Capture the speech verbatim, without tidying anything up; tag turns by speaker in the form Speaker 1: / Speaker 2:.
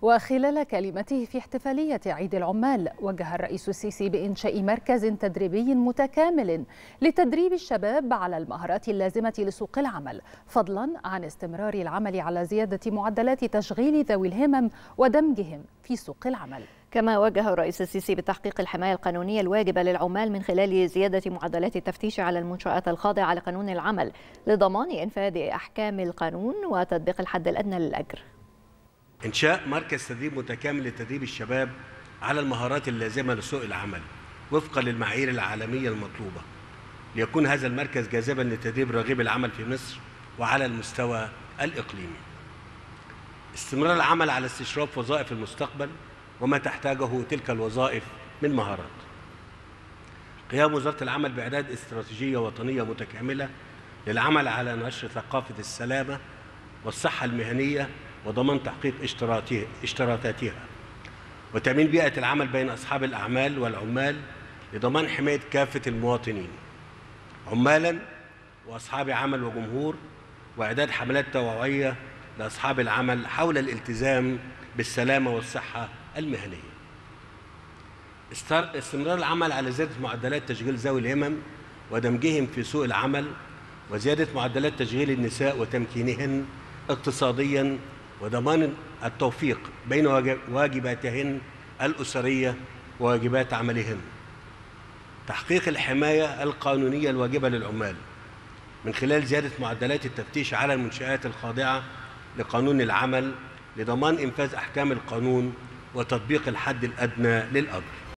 Speaker 1: وخلال كلمته في احتفالية عيد العمال، وجه الرئيس السيسي بإنشاء مركز تدريبي متكامل لتدريب الشباب على المهارات اللازمة لسوق العمل، فضلا عن استمرار العمل على زيادة معدلات تشغيل ذوي الهمم ودمجهم في سوق العمل.
Speaker 2: كما وجه الرئيس السيسي بتحقيق الحماية القانونية الواجبة للعمال من خلال زيادة معدلات التفتيش على المنشآت الخاضعة لقانون العمل لضمان إنفاذ أحكام القانون وتطبيق الحد الأدنى للأجر.
Speaker 3: إنشاء مركز تدريب متكامل لتدريب الشباب على المهارات اللازمة لسوق العمل وفقا للمعايير العالمية المطلوبة، ليكون هذا المركز جاذبا لتدريب راغبي العمل في مصر وعلى المستوى الإقليمي. استمرار العمل على استشراف وظائف المستقبل وما تحتاجه تلك الوظائف من مهارات. قيام وزارة العمل بإعداد استراتيجية وطنية متكاملة للعمل على نشر ثقافة السلامة والصحة المهنية وضمان تحقيق اشتراطاتها، وتأمين بيئة العمل بين أصحاب الأعمال والعمال لضمان حماية كافة المواطنين عمالا وأصحاب عمل وجمهور، وإعداد حملات توعوية لأصحاب العمل حول الالتزام بالسلامة والصحة المهنية. استمرار العمل على زيادة معدلات تشغيل ذوي الهمم ودمجهم في سوق العمل، وزيادة معدلات تشغيل النساء وتمكينهن اقتصاديا، وضمان التوفيق بين واجباتهن الأسرية وواجبات عملهن. تحقيق الحماية القانونية الواجبة للعمال من خلال زيادة معدلات التفتيش على المنشآت الخاضعة لقانون العمل لضمان إنفاذ أحكام القانون وتطبيق الحد الأدنى للأجر.